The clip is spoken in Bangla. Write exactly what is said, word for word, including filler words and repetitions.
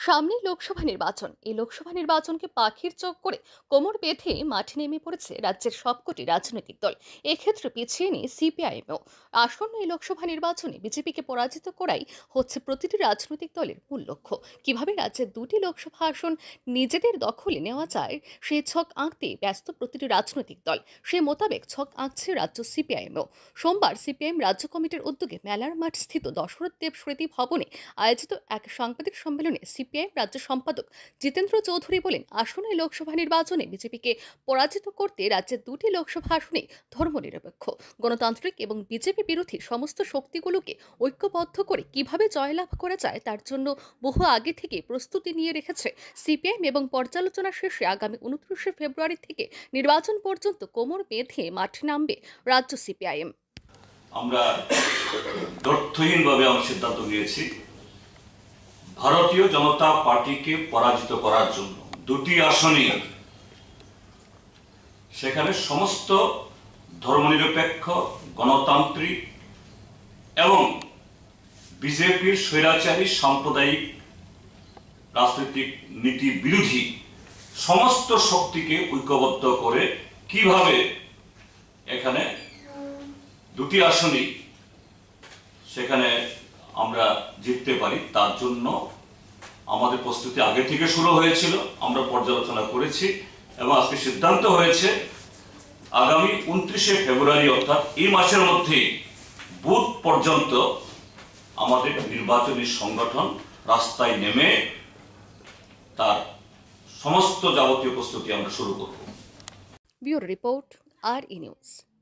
সামনেই লোকসভা নির্বাচন। এই লোকসভা নির্বাচনকে পাখির চোখ করে কোমর বেঁধে মাঠে নেমে পড়েছে রাজ্যের সবকটি রাজনৈতিক দল। এক্ষেত্রে পিছিয়ে নেই সিপিআইএমও। আসন্ন এই লোকসভা নির্বাচনে বিজেপিকে পরাজিত করাই হচ্ছে প্রতিটি রাজনৈতিক দলের মূল লক্ষ্য। কিভাবে রাজ্যের দুটি লোকসভা আসন নিজেদের দখলে নেওয়া যায় সেই ছক আঁকতে ব্যস্ত প্রতিটি রাজনৈতিক দল। সে মোতাবেক ছক আঁকছে রাজ্য সিপিআইএমও। সোমবার সিপিআইএম রাজ্য কমিটির উদ্যোগে মেলার মাঠ স্থিত দশরথ দেব স্মৃতি ভবনে আয়োজিত এক সাংবাদিক সম্মেলনে সিপিআইএম রাজ্য সম্পাদক জিতেন্দ্র চৌধুরী বলেন, আসন্ন এই লোকসভা নির্বাচনে বিজেপিকে পরাজিত করতে রাজ্যের দুটি লোকসভা আসনে ধর্মনিরপেক্ষ, গণতান্ত্রিক এবং বিজেপি বিরোধী সমস্ত শক্তিগুলোকে ঐক্যবদ্ধ করে কিভাবে জয়লাভ করা যায় তার জন্য বহু আগে থেকে প্রস্তুতি নিয়ে রেখেছে সিপিআইএম এবং পর্যালোচনা শেষে আগামী উনত্রিশে ফেব্রুয়ারি থেকে নির্বাচন পর্যন্ত কোমর বেঁধে মাঠে নামবে রাজ্য সিপিআইএম। আমরা তথ্যহীনভাবে আমরা সিদ্ধান্ত নিয়েছি ভারতীয় জনতা পার্টিকে পরাজিত করার জন্য দুটি আসনে সেখানে সমস্ত ধর্মনিরপেক্ষ, গণতান্ত্রিক এবং বিজেপির স্বৈরাচারী সাম্প্রদায়িক রাজনৈতিক নীতি বিরোধী সমস্ত শক্তিকে ঐক্যবদ্ধ করে কিভাবে এখানে দুটি আসনই সেখানে আমরা জিততে পারি তার জন্য আমাদের প্রস্তুতি আগে থেকে শুরু হয়েছিল। আমরা পর্যালোচনা করেছি এবং আজকে সিদ্ধান্ত হয়েছে আগামী উনত্রিশে ফেব্রুয়ারি অর্থাৎ এই মাসের মধ্যেই বুথ পর্যন্ত আমাদের নির্বাচনী সংগঠন রাস্তায় নেমে তার সমস্ত যাবতীয় প্রস্তুতি আমরা শুরু করব। ব্যুরো রিপোর্ট, আর ই নিউজ।